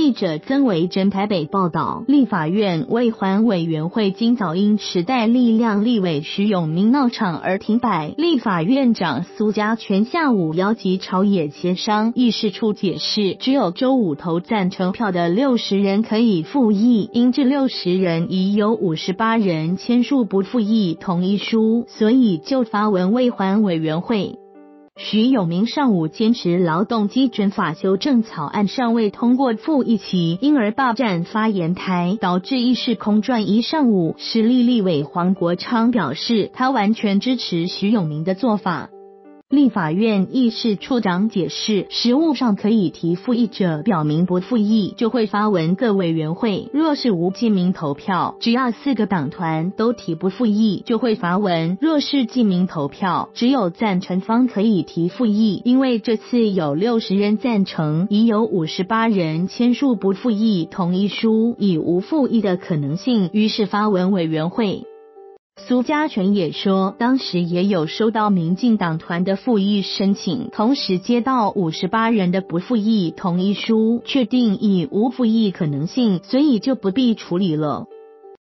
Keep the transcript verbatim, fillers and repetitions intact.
记者曾维珍台北报道，立法院卫环委员会今早因时代力量立委徐永明闹场而停摆，立法院长苏家全下午邀集朝野协商，议事处解释，只有周五投赞成票的六十人可以复议，因这六十人已有五十八人签署不复议同意书，所以就发文卫环委员会。徐永明上午坚持劳动基准法修正草案尚未通过复议期，因而霸占发言台，导致议事空转一上午。时力立委黄国昌表示，他完全支持徐永明的做法。立法院议事处长解释，实务上可以提复议者表明不复议，就会发文各委员会，若是无记名投票，只要四个党团都提不复议，就会发文，若是记名投票，只有赞成方可以提复议。因为这次有六十人赞成，已有五十八人签署不复议同意书，已无复议的可能性，于是发文委员会。苏家全也说，当时也有收到民进党团的复议申请，同时接到五十八人的不复议同意书，确定已无复议可能性，所以就不必处理了。